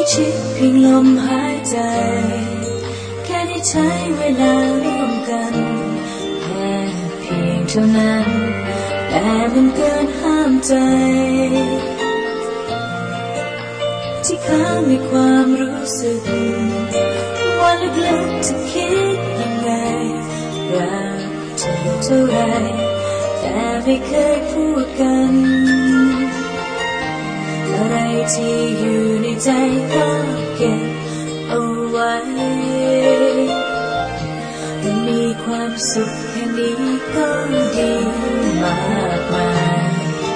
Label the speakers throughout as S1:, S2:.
S1: ชิดเพียงลมหายใจแค่ได้ใช้เวลาร่วมกันแค่เพียงเท่านั้นแต่มันเกินห้ามใจที่ค้างในความรู้สึกว่าลึกๆจะคิดยังไงรักเธอเท่าไรแต่ไม่เคยพูดกันอะไรที่อยู่ในใจก็เก็บเอาไว้มันมีความสุขแค่นี้ก็ดีมากมาย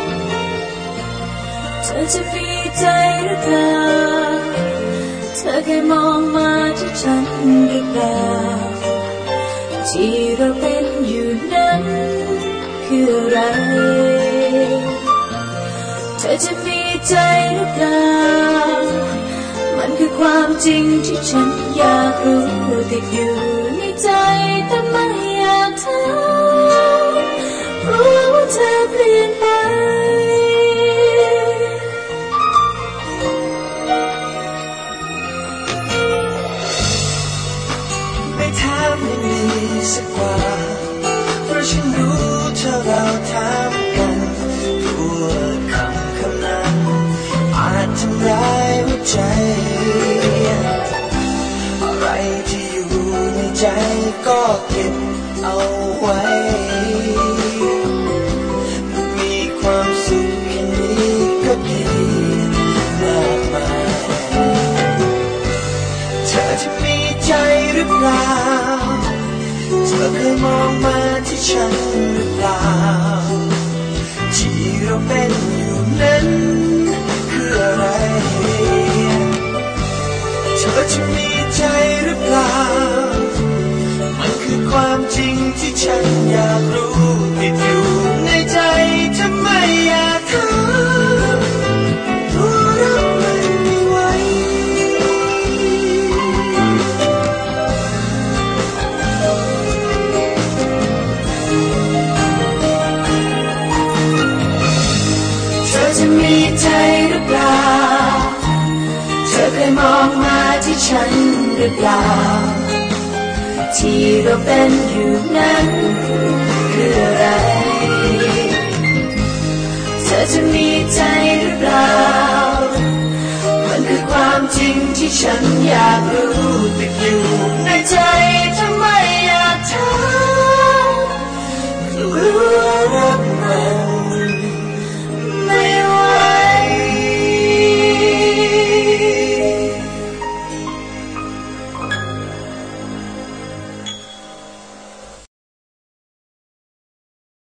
S1: เธอจะมีใจหรือเปล่าเธอเคยมองมาที่ฉันหรือเปล่าที่เราเป็นอยู่นั้นคืออะไรเธอจะมีใจหรือเปล่ามันคือความจริงที่ฉันอยากรู้ติดอยู่ในใจแต่ไม่อยากถามรู้ว่าเธอเปลี่ยนไป
S2: ไม่ถามไม่มีสักว่าเพราะฉันรู้เธอเราถามกันพูดคำนั้นอาจทำร้ายหัวใจอะไรที่อยู่ในใจก็เก็บเอาไว้มีความสุขแค่นี้ก็ดีมากมายเธอจะมีใจหรือเปล่าเธอเคยมองมาที่ฉันหรือเปล่าที่เราเป็นอยู่นั้นคืออะไรเธอจะมีใจหรือเปล่ามันคือความจริงที่ฉันอยากรู้ติดอยู่ในใจทำไมอยากถามรู้รับมันไม่ไหวเธอจะมีใจหรือเปล่าเธอเคยมองมาที่ฉันหรือเปล่าที่เราเป็นอยู่นั้นคืออะไรเธอจะมีใจหรือเปล่ามันคือความจริงที่ฉันอยากรู้ติดอยู่